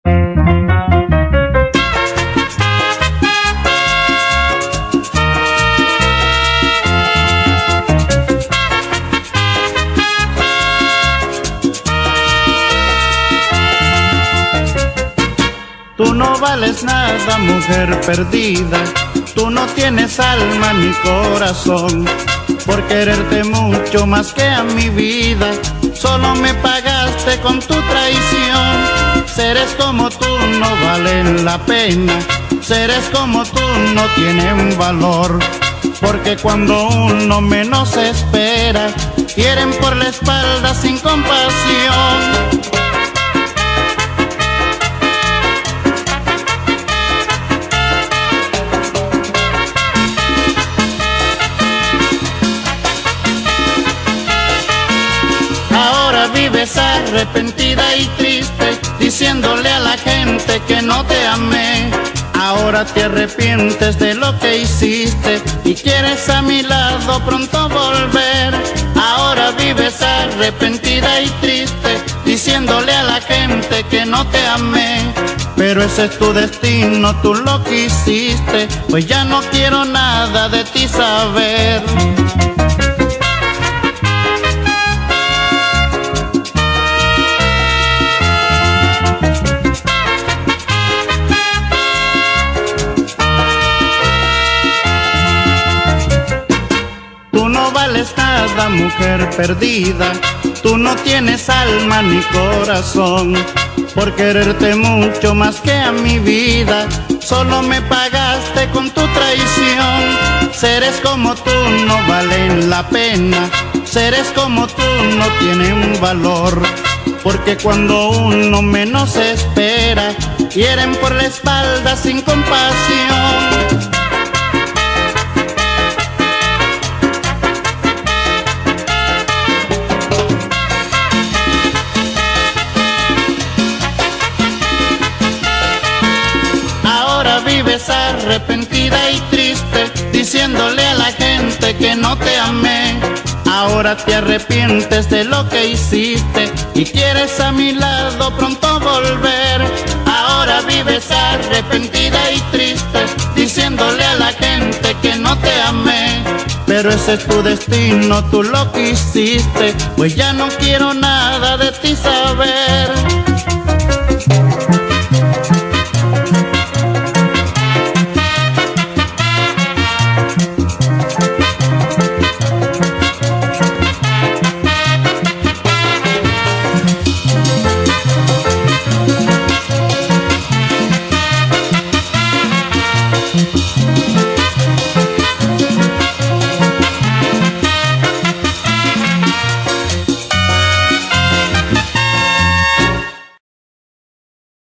Tú no vales nada, mujer perdida, tú no tienes alma ni corazón. Por quererte mucho más que a mi vida, solo me pagaste con tu traición. Seres como tú no valen la pena, seres como tú no tienen valor. Porque cuando uno menos espera, hieren por la espalda sin compasión. Vives arrepentida y triste, diciéndole a la gente que no te amé. Ahora te arrepientes de lo que hiciste y quieres a mi lado pronto volver. Ahora vives arrepentida y triste, diciéndole a la gente que no te amé. Pero ese es tu destino, tú lo quisiste, pues ya no quiero nada de ti saber. Tú no vales nada, mujer perdida, tú no tienes alma ni corazón. Por quererte mucho más que a mi vida, solo me pagaste con tu traición. Seres como tú no valen la pena, seres como tú no tienen valor. Porque cuando uno menos espera, hieren por la espalda sin compasión. Vives arrepentida y triste, diciéndole a la gente que no te amé. Ahora te arrepientes de lo que hiciste y quieres a mi lado pronto volver. Ahora vives arrepentida y triste, diciéndole a la gente que no te amé. Pero ese es tu destino, tú lo quisiste, pues ya no quiero nada de ti saber.